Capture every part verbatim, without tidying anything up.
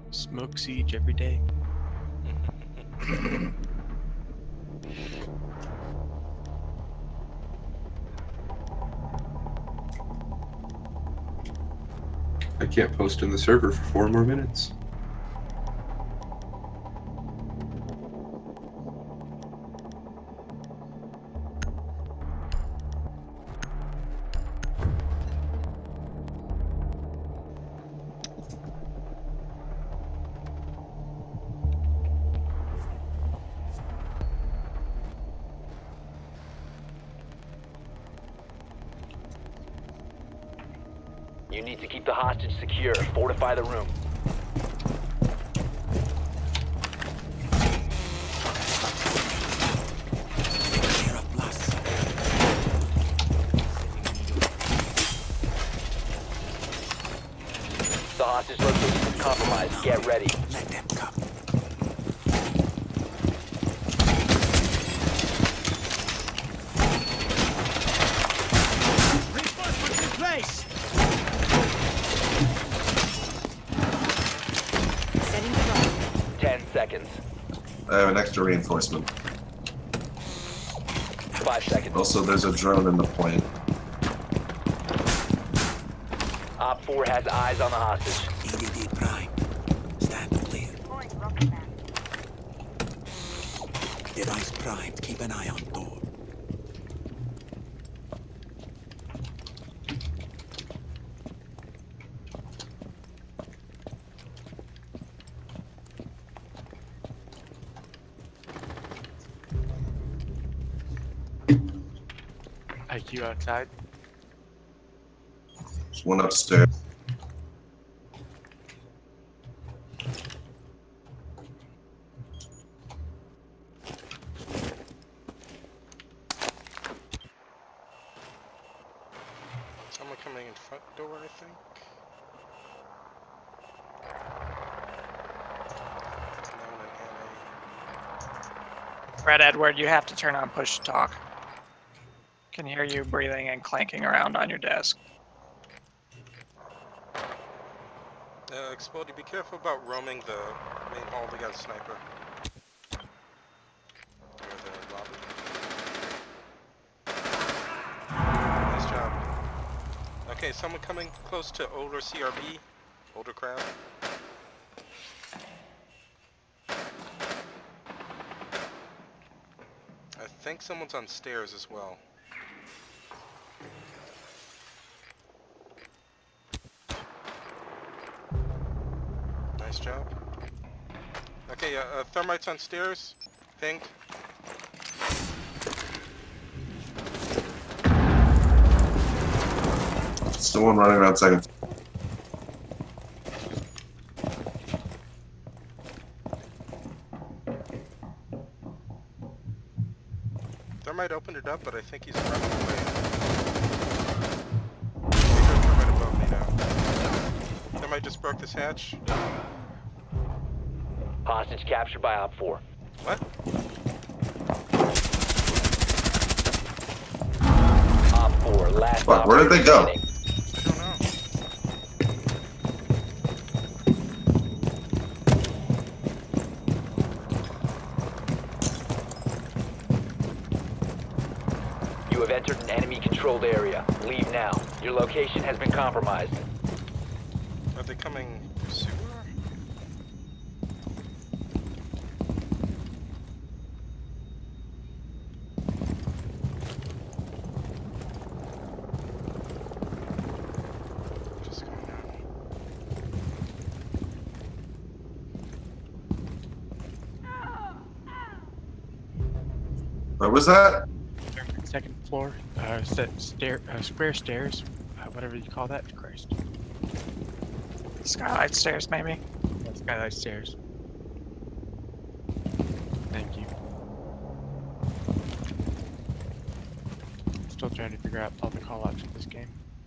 Smoke siege every day. I can't post in the server for four more minutes. You need to keep the hostage secure. Fortify the room. The hostage location is compromised. Get ready. Let them come. Reinforcements in place. Setting drone. Ten seconds. I have an extra reinforcement. Five seconds. Also, there's a drone in the plane. Op four has eyes on the hostage. E D D prime. Stand clear. Device primed. Keep an eye on door. I Q outside. There's one upstairs. Someone coming in front door, I think. Known in Red Edward, you have to turn on push to talk. Can hear you breathing and clanking around on your desk. Uh, Explodey, be careful about roaming the main hall. They got a sniper. Or the lobby. Nice job. Okay, someone coming close to older C R B. Older crowd. I think someone's on stairs as well. Nice job. Okay, uh, uh, thermites on stairs. Pink. Still one running around second. Thermite opened it up, but I think he's running away. There's thermite above me now. Thermite just broke this hatch. Hostage captured by Op four. What? Op four, last What? Where did they go? remaining. I don't know. You have entered an enemy-controlled area. Leave now. Your location has been compromised. Are they coming sewer? Just going down. Where was that? Second floor. Uh, set stair, uh, square stairs. Uh, whatever you call that. Christ. Skylight stairs, maybe? Yeah, skylight stairs. Thank you. Still trying to figure out all the callouts of this game.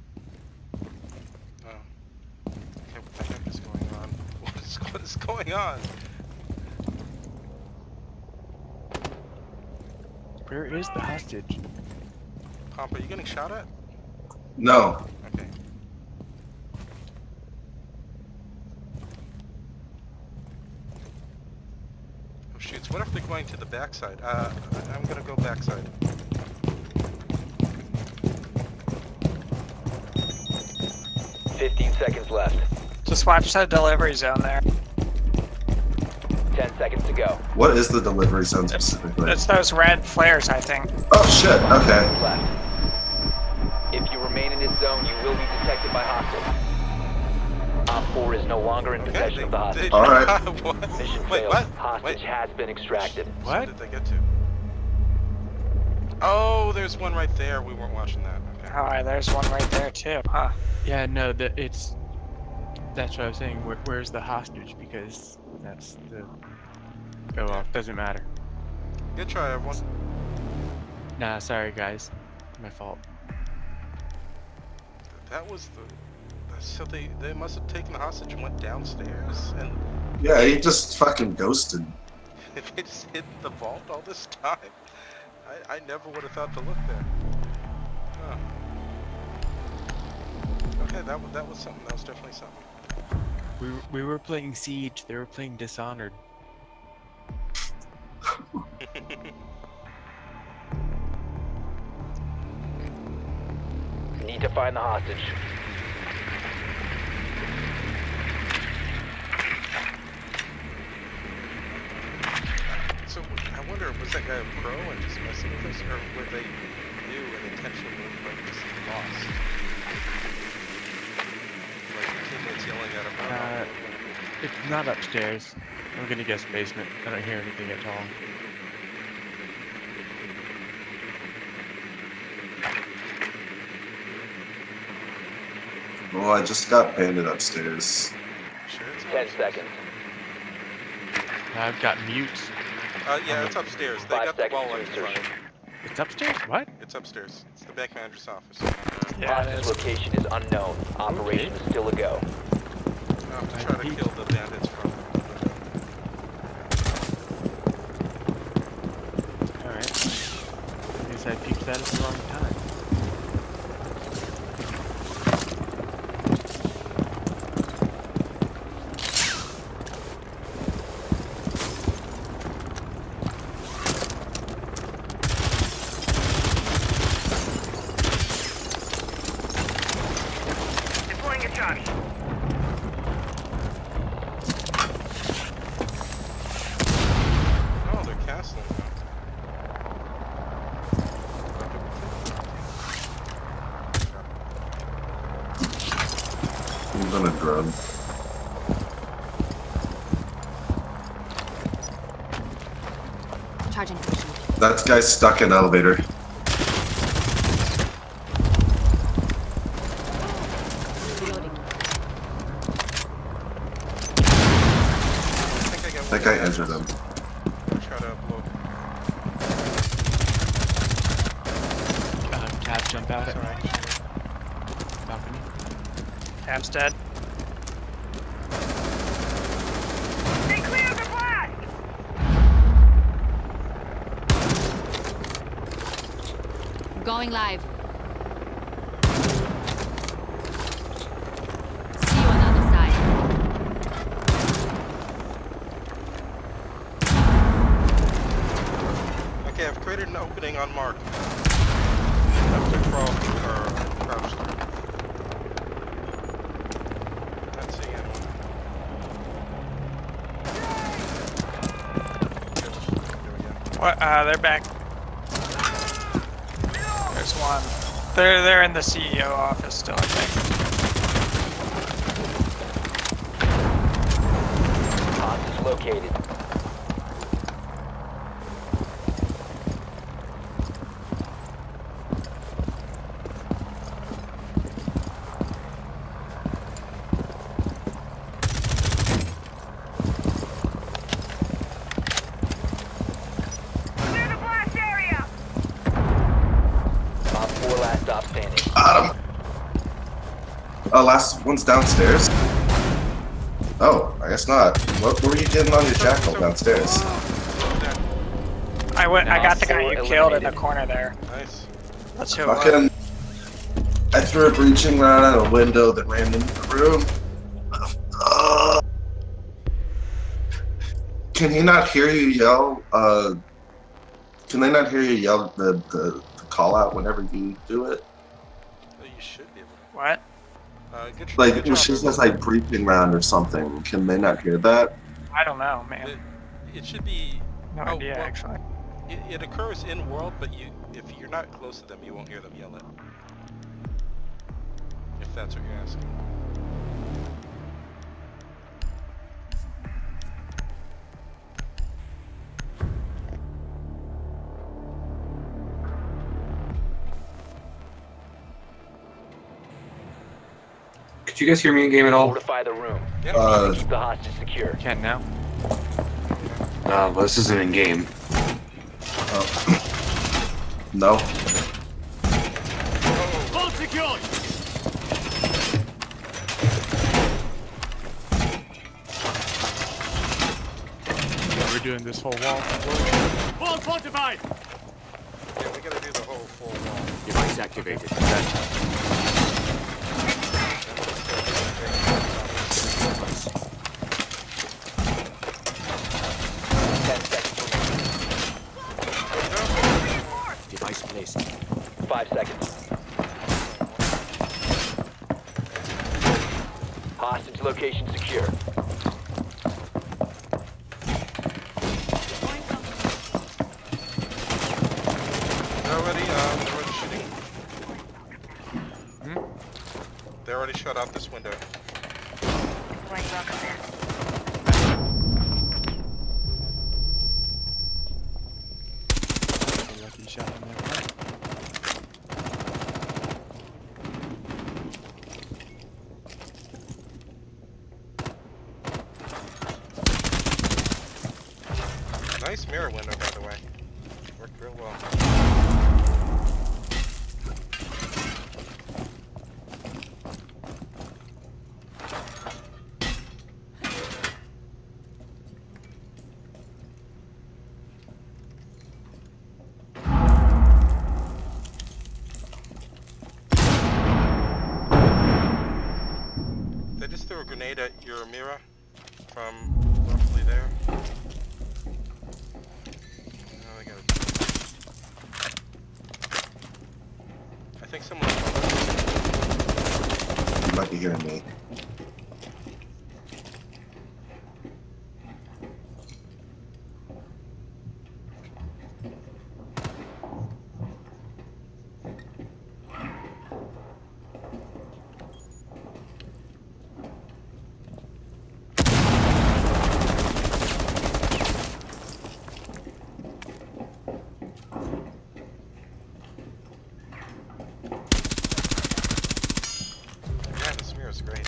Oh. Okay, what the heck is going on? What is, what is going on? Where is the hostage? Pomp, are you getting shot at? No. Okay. shoots. What if they're going to the backside? Uh, I- I'm gonna go backside. Fifteen seconds left. Just watch that delivery zone there. Ten seconds to go. What is the delivery zone It's, specifically? it's those red flares, I think. Oh shit, okay. Left. If you remain in this zone, you will be detected by hostiles. Op four is no longer in possession they, of the they, hostage. Alright. what? Mission Wait, failed. what? Hostage Wait. has been extracted. So What? did they get to? Oh, there's one right there. We weren't watching that. Okay. Alright, there's one right there too, huh? Yeah, no, that it's. That's what I was saying. Where, where's the hostage? Because that's the. Oh well, doesn't matter. Good try, everyone. Nah, sorry guys, my fault. That was the. So they they must have taken the hostage and went downstairs, and Yeah, he just fucking ghosted. they just hid the vault all this time. I I never would have thought to look there. Huh. Okay, that was that was something. That was definitely something. We were- we were playing Siege. They were playing Dishonored. Need to find the hostage. So I wonder, was that guy a pro and just messing with us, or were they new and intentionally like just lost? Like teammates yelling at him. Uh, it's not upstairs. I'm gonna guess basement. I don't hear anything at all. Well, I just got banded upstairs. Sure, it's Ten upstairs. seconds. I've got mute. Uh, yeah, it's upstairs. They Five got the seconds wall to in front. insertion. It's upstairs? What? It's upstairs. It's the bank manager's office. Yeah, it Hostage is. location is unknown. Operation is still a go. I'll have to try to kill the bandits from. Alright. I guess I peeked that at the wrong time. Oh, they're castling now. He's on a drug. Charging station. That guy's stuck in elevator. Reloading. I think I got That one guy of entered those. him. Try to upload. Uh, cab jump out It's at me. alright. Balcony. Cam's dead. Going live. See you on the other side. Okay, I've created an opening on Mark. Have to crawl or crouch. Not seeing anyone. There we go. What? Uh, they're back. There's one. They're they're in the C E O office still, I think. Hostage located. Op four last stop standing. Got him! Oh, last one's downstairs? Oh, I guess not. What were you getting on your jackal downstairs? There. I went. I got the guy Hostile you killed in the eliminated. corner there. Nice. That's who it was. Fucking... I threw a breaching rod out a window that ran into the room. Uh, can he not hear you yell? Uh, can they not hear you yell the, the, the call out whenever you do it? Well, you should be able to. What? Uh, good, tr- Like good when job, she Erwin. says like briefing round or something, can they not hear that? I don't know, man. It, it should be. No oh, idea, well, actually. It, it occurs in world, but you, if you're not close to them, you won't hear them yell it. If that's what you're asking. Could you guys hear me in game at all? Fortify the room. Yeah. Uh, Keep the hostage secure. Can now. Uh, well, this isn't in game. uh, no. Yeah, we're doing this whole wall. Yeah, we gotta do the whole full wall. Device activated. Ten seconds remaining. Device placed. Five seconds. Hostage location secure. They're already, uh, they're already shooting. Hmm? They already shut out this window. A lucky shot in there. Nice mirror window, by the way. Worked real well. They just threw a grenade at your mirror from roughly there. Oh, I gotta... I think someone... You might be hearing me. Yeah, this mirror's great.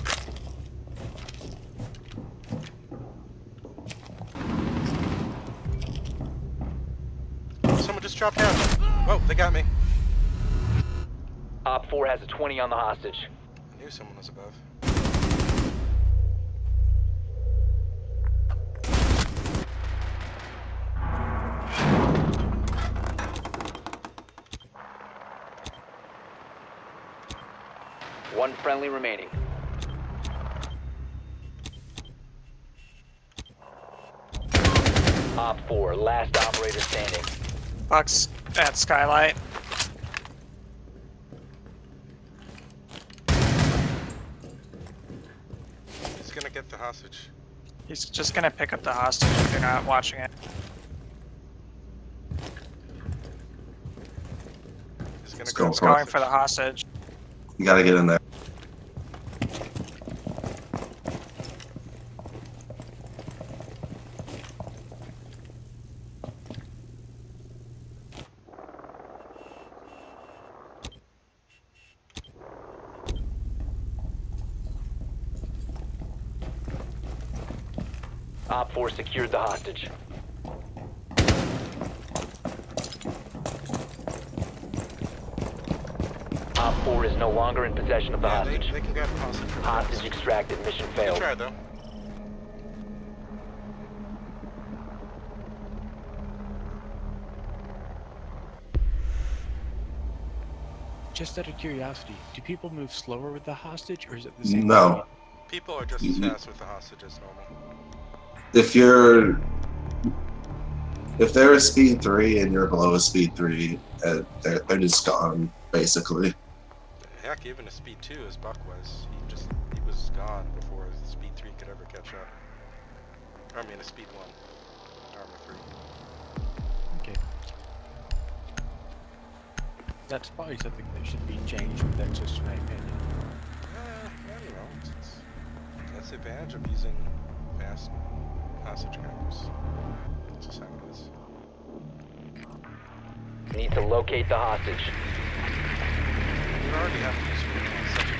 Someone just dropped down. Whoa, they got me. Op four has a twenty on the hostage. I knew someone was above. One friendly remaining. Op four, last operator standing. Bucks at Skylight. He's gonna get the hostage. He's just gonna pick up the hostage if you're not watching it. He's gonna Let's go go, He's go. going for the hostage. You gotta get in there. Op four secured the hostage. Op four is no longer in possession of the Yeah, they, hostage. they can grab the hostage. Hostage extracted. Mission Good failed. try, though. Just out of curiosity, do people move slower with the hostage, or is it the same? No. People are just as Mhm. fast with the hostage as normal. If you're If they're a speed three and you're below a speed three, uh, they're, they're just gone, basically. Heck, even a speed two, as Buck was, he just he was gone before the speed three could ever catch up. Or, I mean, a speed one, armor three. Okay. That's probably something that should be changed, but that's just my opinion. Uh, I don't know. It's, it's, that's the advantage of using fast hostage grabbers. That's just how it is. Need to locate the hostage. You already have to use your subject.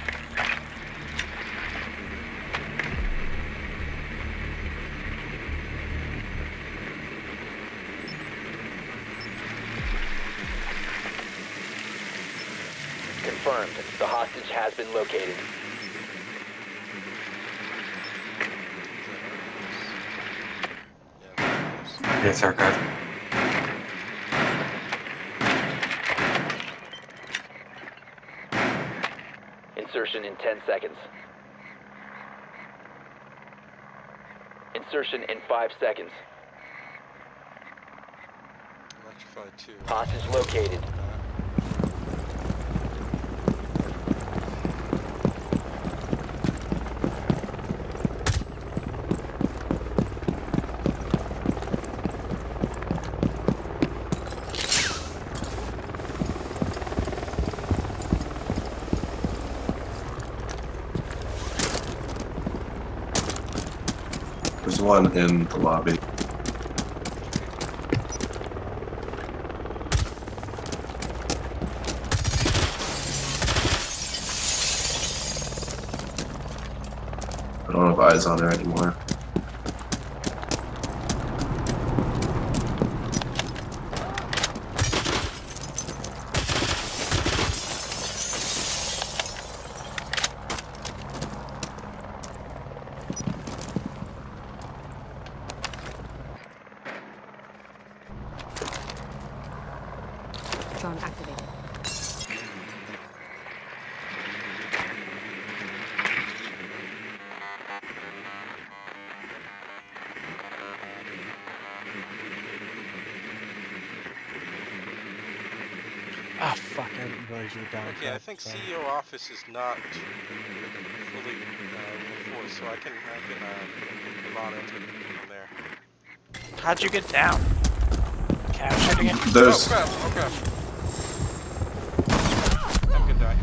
Confirmed. The hostage has been located. Yeah. Yeah, it's archived. Insertion in ten seconds. Insertion in five seconds. Electrified two. Hostage located. There's one in the lobby. I don't have eyes on there anymore. Drone activated. Ah, fuck, I didn't realize you were down. Okay, I think C E O office is not fully uh, reinforced, so I can I can uh, monitor from there. How'd you get down? Captured again? There's Oh crap! Oh crap! I'm gonna die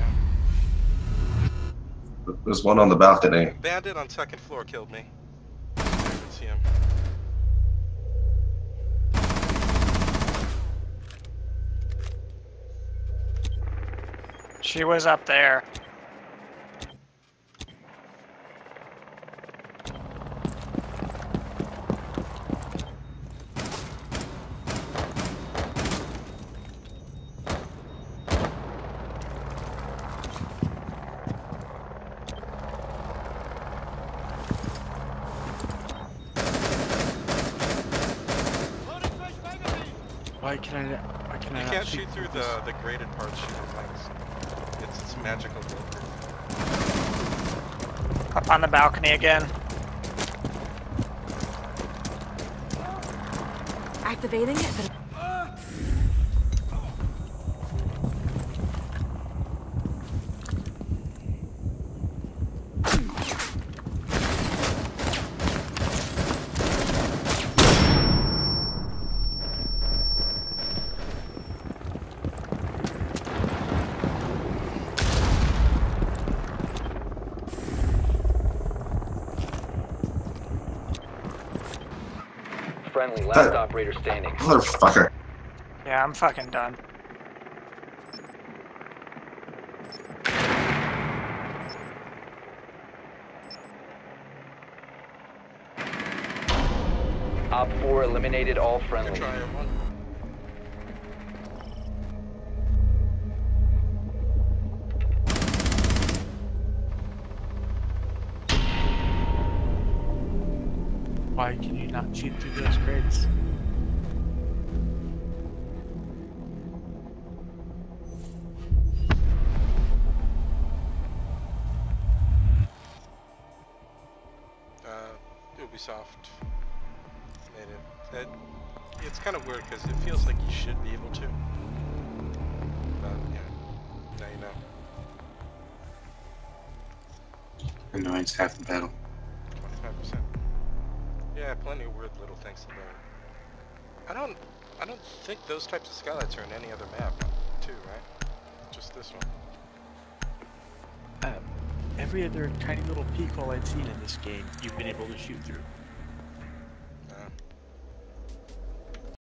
here. there's one on the balcony. Bandit on second floor killed me. I can see him. She was up there. Why can I? Why can I? You not can't shoot through this? the the graded parts. Shoot the wings. It's it's magical. Up on the balcony again. Activating it, but Friendly, last That- operator standing. Motherfucker. Yeah, I'm fucking done. Op four eliminated all Good friendly. try, everyone. Why can you not shoot through those crates? Uh, Ubisoft made it. That it's kind of weird because it feels like you should be able to. But yeah, now you know. Annoyance half the battle. twenty-five percent. Yeah, plenty of weird little things to learn. I don't, I don't think those types of skylights are in any other map, too, right? Just this one. Um, every other tiny little peek hole I'd seen in this game, you've been able to shoot through.